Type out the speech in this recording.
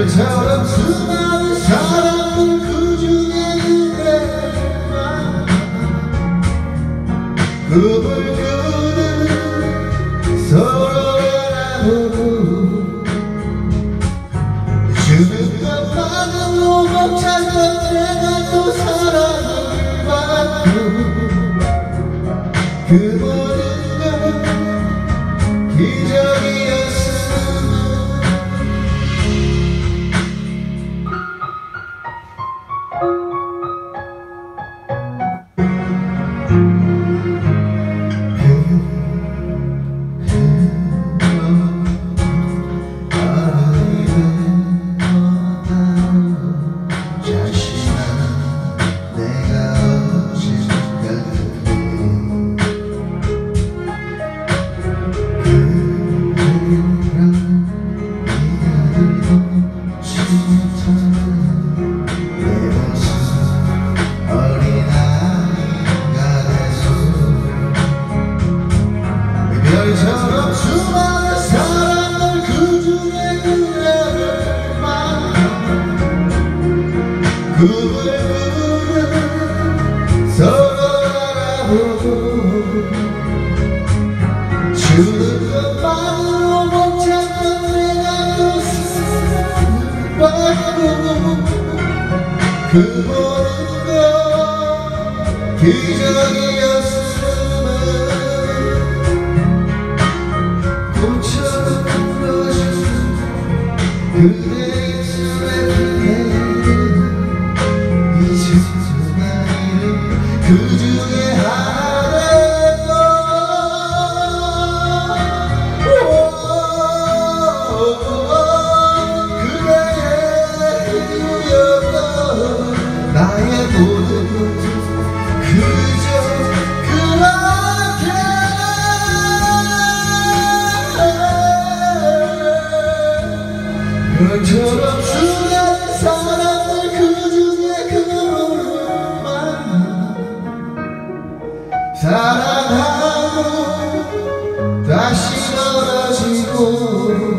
별처럼 수많은 사람들 그중에 그대만 그물그는 서로 알아보고 주는 것만으로 벅찼던 내가 또 사랑을 받고 그 모든 건 기적이었으면 별처럼 수많은 사람들 그중에 그대를 만나 그물그는 서로 알아보고 주는 것만으로 벅찼던 내가 또 사랑을 받고 그 모든 건 기적이었으면 그대 입술에 피해는 잊혀진 나이를 그 중에 하나였던 그대의 이유였던 나의 모든 것 그저 그렇게 별처럼 수많은 사람들 그중에 그를 만나 사랑하고 다시 멀어지고